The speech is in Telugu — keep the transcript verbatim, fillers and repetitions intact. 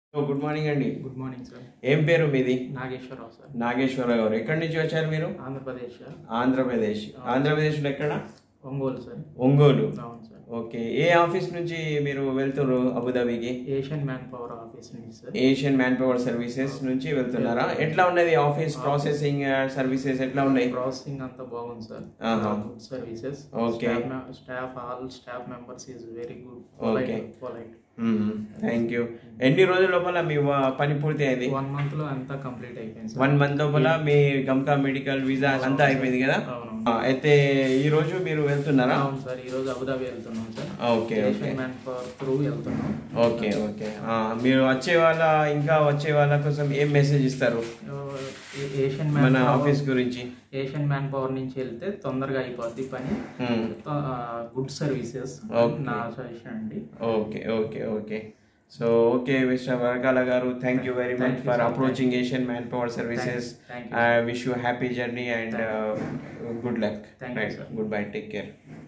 సో గుడ్ మార్నింగ్ అండి. Good morning sir. ఏం పేరు మీది? నాగేశ్వరరావు సార్. నాగేశ్వరరావు గారు ఎక్కడి నుంచి వచ్చారు మీరు? ఆంధ్రప్రదేశ్ సార్. ఆంధ్రప్రదేశ్. ఆంధ్రప్రదేశ్లో ఎక్కడ? ఒంగోలు సార్. ఒంగోలు. అవును సార్. ఓకే. ఏ ఆఫీస్ నుంచి మీరు వెళ్తున్నారు అబుదాబికి? ఏషియన్ మ్యాన్ పవర్ ఆఫీస్ నుంచి sir. Asian man power services నుంచి వెళ్తున్నారా? ఎట్లా ఉన్నది ఆఫీస్ ప్రాసెసింగ్ సర్వీసెస్ ఎట్లా ఉన్నాయి? ప్రాసెసింగ్ అంతా బాగుంది sir. Good services. Okay. Staff all staff members is very good. Okay. Polite. Thank you. ఎన్ని రోజుల లోపల మీ పని పూర్తి అయింది? వన్ మంత్ లో అంతా కంప్లీట్ అయిపోయింది. వన్ మంత్ లోపల మీ గమ్కా మెడికల్ వీసా అంతా అయిపోయింది కదా? అయితే ఈ రోజు మీరు వెళ్తున్నారా? అవును సార్, ఈ రోజు అబుదాబి వెళ్తున్నాం sir. Okay okay. Man power through వెళ్తున్నాం. Okay okay. మీరు వచ్చే వాళ్ళ ఇంకా వచ్చే వాళ్ళ కోసం ఏం మెసేజ్ ఇస్తారు ఏషియన్ మన ఆఫీస్ గురించి? ఏషియన్ మ్యాన్ పవర్ నుంచి వెళ్తే తొందరగా అయిపోద్ది పని. గుడ్ సర్వీసెస్ నా సజెషన్ అండి. Okay okay okay. So okay mister Varakala గారు, thank you very much for approaching Asian man power services. I wish you a happy journey and uh, good luck. Thank you, sir. Goodbye, take care.